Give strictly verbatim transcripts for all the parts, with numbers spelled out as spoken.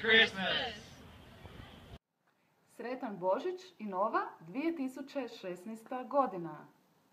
Christmas! Sretan Božić i nova dvije tisuće šesnaesta godina.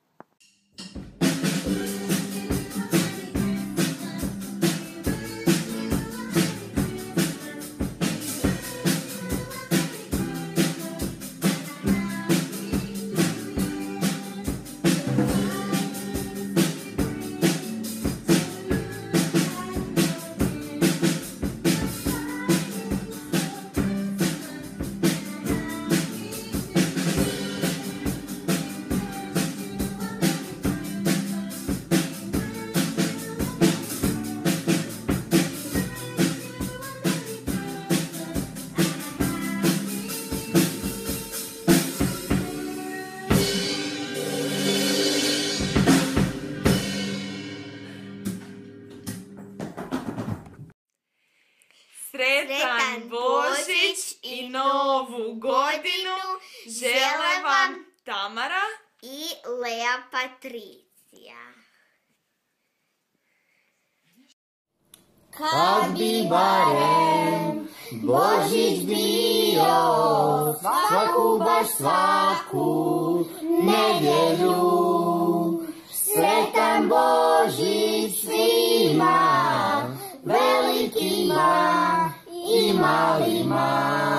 Sretan Božić i Novu godinu žele vam Tamara i Lea Patricija. Kad bi barem Božić bio svaku baš svaku nedjelju, sretan Božić svima, velikima i malima.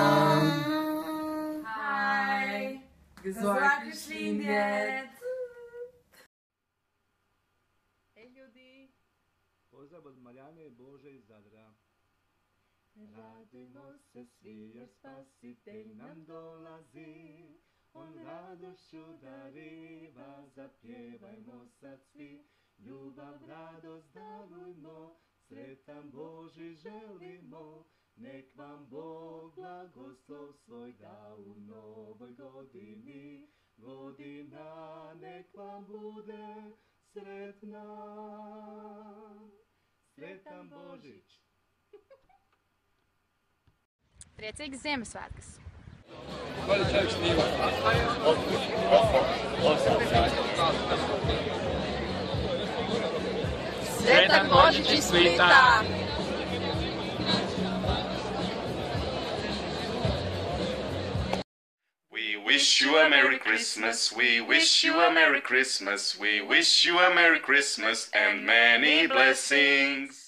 Hi, gesorgten djed. Ej ljudi! Pozdrav od Marijane Bože iz Zadra. Radimo se svi jer Spasitelj nam dolazi, on radošću dariva, zapjevajmo sad svi, ljubav, radost darujmo, sretan Božić želimo, nek vam Bog blagoslov svoj da u novoj godini, godina nek vam bude sretna. Sretan Božić! Priecīgas Ziemassvētkus! Sretan Božić iz Splita! We wish you a Merry Christmas, we wish you a Merry Christmas, we wish you a Merry Christmas and many blessings.